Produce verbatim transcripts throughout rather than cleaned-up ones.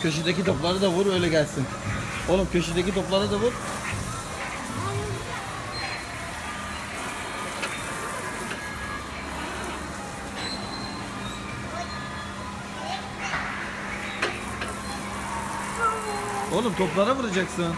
köşedeki topları da vur, öyle gelsin. Oğlum köşedeki topları da vur. Oğlum toplara vuracaksın.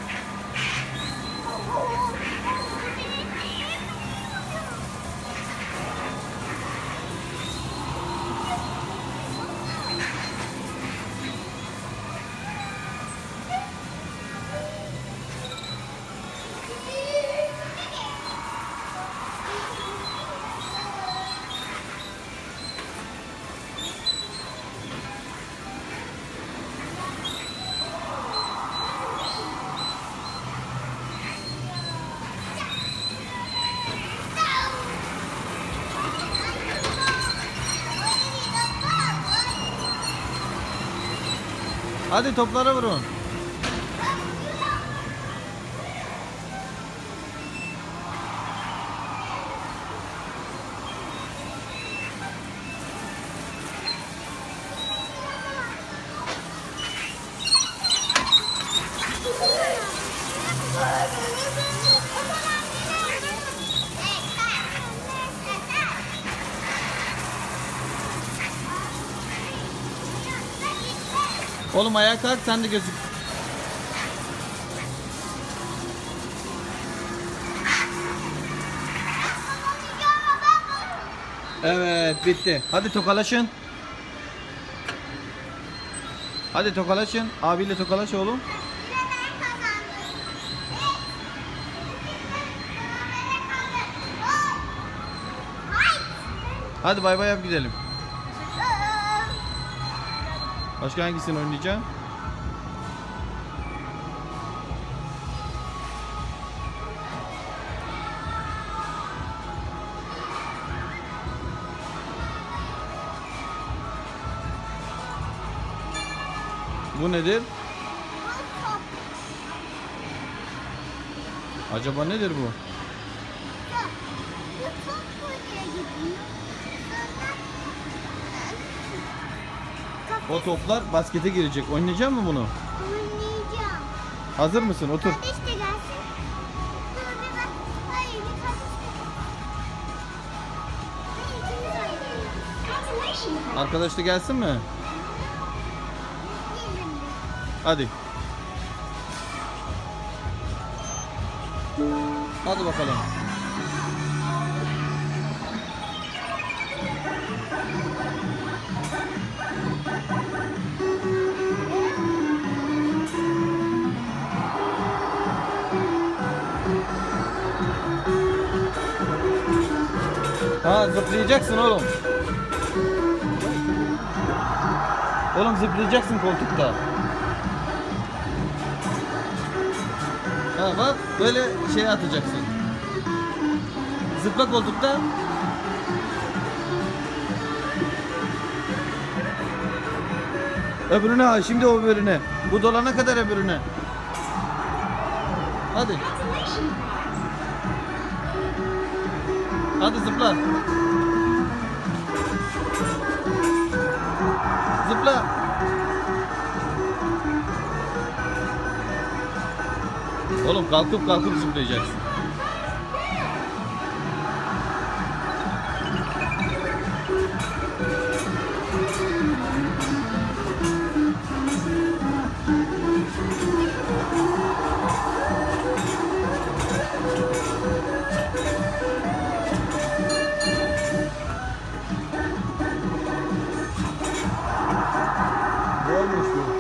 Hadi toplara vurun. Oğlum ayağa kalk, sen de gözük. Evet, bitti. Hadi tokalaşın. Hadi tokalaşın. Abiyle tokalaş oğlum. Hadi bay bay yap gidelim. Başka hangisini oynayacağım? Bu nedir? Acaba nedir bu? O toplar baskete girecek. Oynayacak mı bunu? Oynayacağım. Hazır mısın? Otur. Kardeş de gelsin. Dur bir bak. Hayır, bir kardeş de gelsin. Arkadaş da gelsin mi? Hadi. Hadi bakalım. Ha, zıplayacaksın oğlum. Oğlum zıplayacaksın koltukta. Ha bak, böyle şey atacaksın. Zıpla koltukta. Öbürüne ha, şimdi o öbürüne. Bu dolana kadar öbürüne. Hadi. Hadi zıpla. Zıpla. Oğlum kalkıp kalkıp zıplayacaksın. Olmuş bu.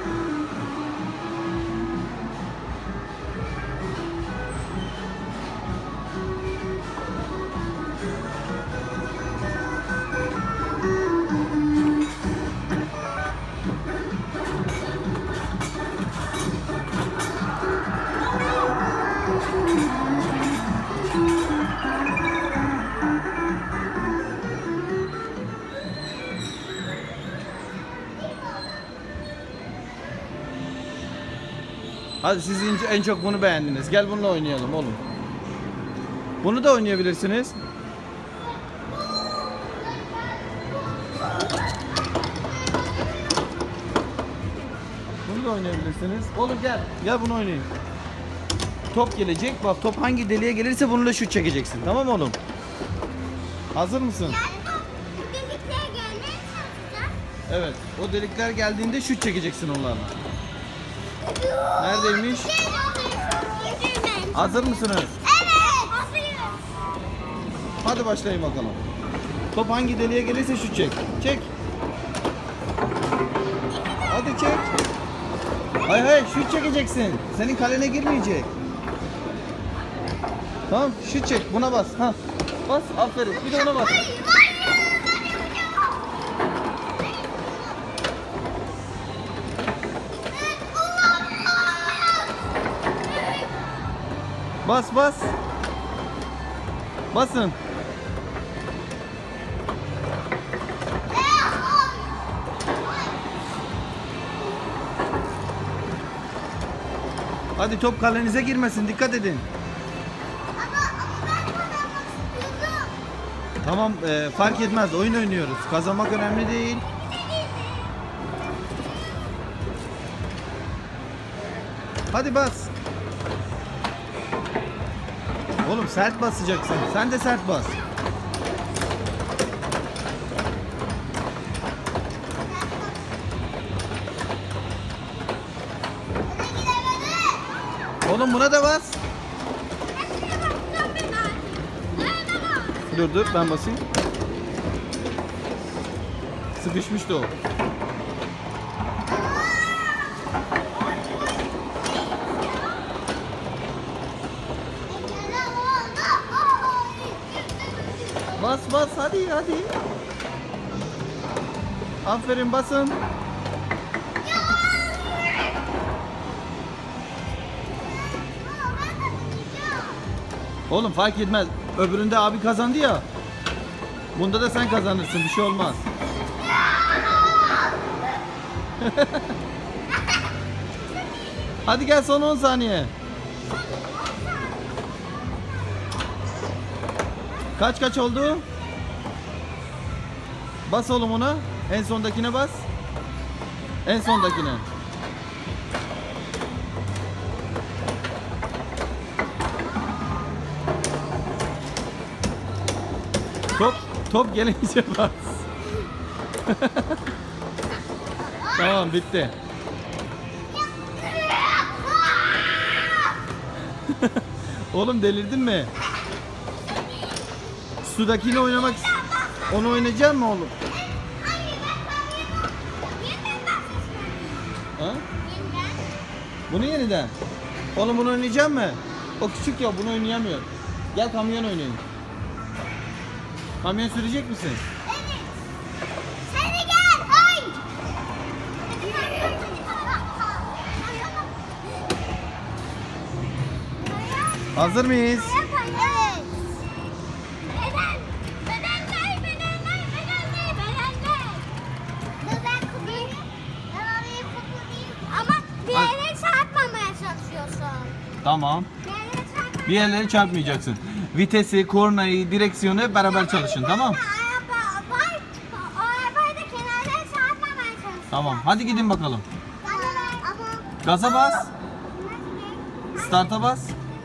Hadi siz en çok bunu beğendiniz. Gel bununla oynayalım oğlum. Bunu da oynayabilirsiniz. da oynayabilirsiniz. Oğlum gel. Gel bunu oynayın. Top gelecek. Bak top hangi deliğe gelirse bununla şut çekeceksin. Tamam mı oğlum? Hazır mısın? Yani o birlikte gelmeye çalışacağız. Evet. O delikler geldiğinde şut çekeceksin onlarla. Neredeymiş? Şey oluyor. Hazır mısınız? Evet. Hazırız. Hadi başlayın bakalım. Top hangi deliğe gelirse şut çek. Çek. Hadi çek. Hay hay şut çekeceksin. Senin kalene girmeyecek. Tamam şut çek. Buna bas. Ha. Bas. Aferin. Bir de ona bas. Hayır, hayır. Ben yapacağım. Bas bas. Basın. Hadi top kalenize girmesin. Dikkat edin. Ama, ama ben kazanmak istiyordum. Tamam e, fark etmez. Oyun oynuyoruz. Kazanmak önemli değil. Hadi bas. Oğlum sert basacaksın. Sen de sert bas. Oğlum buna da bas. Dur dur ben basayım. Sıkışmıştı o. Bas bas hadi hadi. Aferin basın. Oğlum fark etmez. Öbüründe abi kazandı ya. Bunda da sen kazanırsın. Bir şey olmaz. Hadi gel son on saniye. Kaç kaç oldu? Bas oğlum ona. En sondakine bas. En sondakine. Top top gelince bas. Tamam bitti. Oğlum delirdin mi? Sudakini oynamak onu oynayacak mı oğlum? Ha? Bunu yeniden. Oğlum bunu oynayacak mı? O küçük ya bunu oynayamıyor. Gel kamyon oynayın. Kamyon sürecek misin? Evet. Sen de gel. Hayır. Hazır mıyız? Evet. Beden. Bedenler, bedenler, bedenler, bedenler. Beden kubu. Beden kubu değil. Ama bir yere çarpmamaya çalışıyorsun. Tamam. Bir yere çarpmamaya Bir yerlere çarpmayacaksın. Vitesi, kornayı, direksiyonu hep beraber çalışın tamam? Araba var. O arabayı da kenardan çarpmamaya çalışıyor. Tamam. Hadi gidin bakalım. Ama ama Gaza bas. Start'a bas.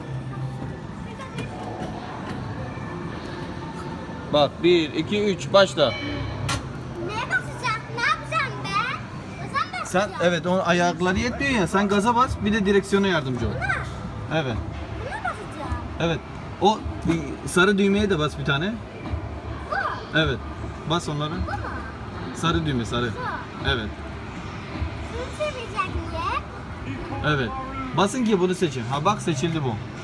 Bak bir, iki, üç başla. neye basacağım? Ne yapacağım ben? Gaza mı Sen basacağım? evet o ayakları yetmiyor ya. Sen gaza bas bir de direksiyona yardımcı ol. Buna, Evet. buna basacağım. Evet. O bir sarı düğmeye de bas bir tane. Bu. Evet. Bas onları. Bu mu? Sarı düğme sarı. Evet. Şunu çevirecek diye. Evet. Basın ki bunu seçin. Ha bak seçildi bu.